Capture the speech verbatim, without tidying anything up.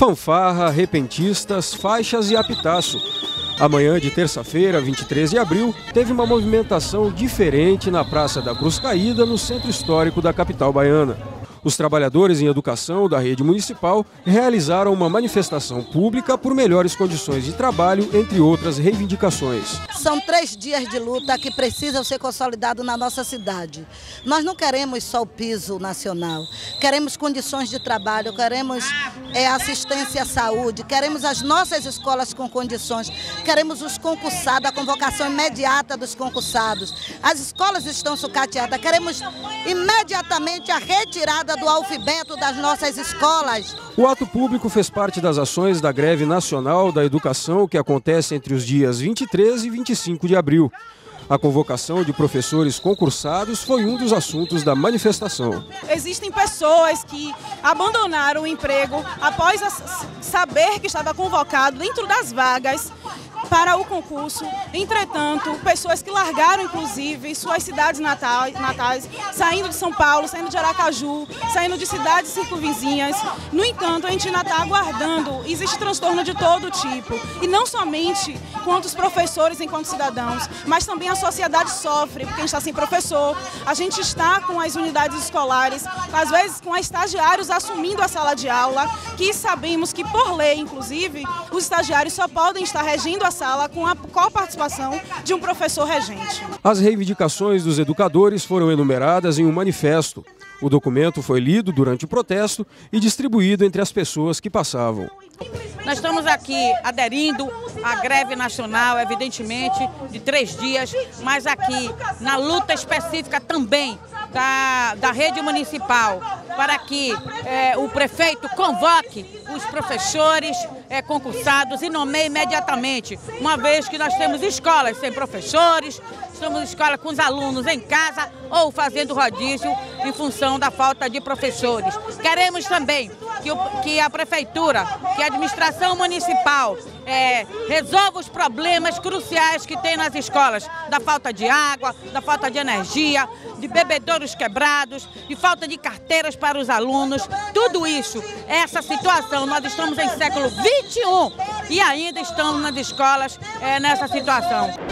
Fanfarra, repentistas, faixas e apitaço. Amanhã de terça-feira, vinte e três de abril, teve uma movimentação diferente na Praça da Cruz Caída, no centro histórico da capital baiana. Os trabalhadores em educação da rede municipal realizaram uma manifestação pública por melhores condições de trabalho, entre outras reivindicações. São três dias de luta que precisam ser consolidados na nossa cidade. Nós não queremos só o piso nacional, queremos condições de trabalho, queremos é, assistência à saúde, queremos as nossas escolas com condições, queremos os concursados, a convocação imediata dos concursados. As escolas estão sucateadas, queremos imediatamente a retirada do alfabeto das nossas escolas. O ato público fez parte das ações da Greve Nacional da Educação, que acontece entre os dias vinte e três e vinte e cinco de abril. A convocação de professores concursados foi um dos assuntos da manifestação. Existem pessoas que abandonaram o emprego após saber que estava convocado dentro das vagas para o concurso. Entretanto, pessoas que largaram, inclusive, suas cidades natais, natais, saindo de São Paulo, saindo de Aracaju, saindo de cidades circunvizinhas. No entanto, a gente ainda está aguardando. Existe transtorno de todo tipo. E não somente quanto os professores, enquanto cidadãos, mas também a sociedade sofre, porque a gente está sem professor, a gente está com as unidades escolares, às vezes com estagiários assumindo a sala de aula, que sabemos que, por lei, inclusive, os estagiários só podem estar regindo a sala com a coparticipação de um professor regente. As reivindicações dos educadores foram enumeradas em um manifesto. O documento foi lido durante o protesto e distribuído entre as pessoas que passavam. Nós estamos aqui aderindo à greve nacional, evidentemente, de três dias, mas aqui na luta específica também da, da rede municipal, para que é, o prefeito convoque os professores é, concursados e nomeie imediatamente, uma vez que nós temos escolas sem professores, estamos escola com os alunos em casa ou fazendo rodízio em função da falta de professores. Queremos também que, o, que a prefeitura, que a administração municipal é, resolva os problemas cruciais que tem nas escolas, da falta de água, da falta de energia, de bebedouros quebrados, de falta de carteiras para os alunos. Tudo isso, essa situação, nós estamos em século vinte e um e ainda estamos nas escolas é, nessa situação.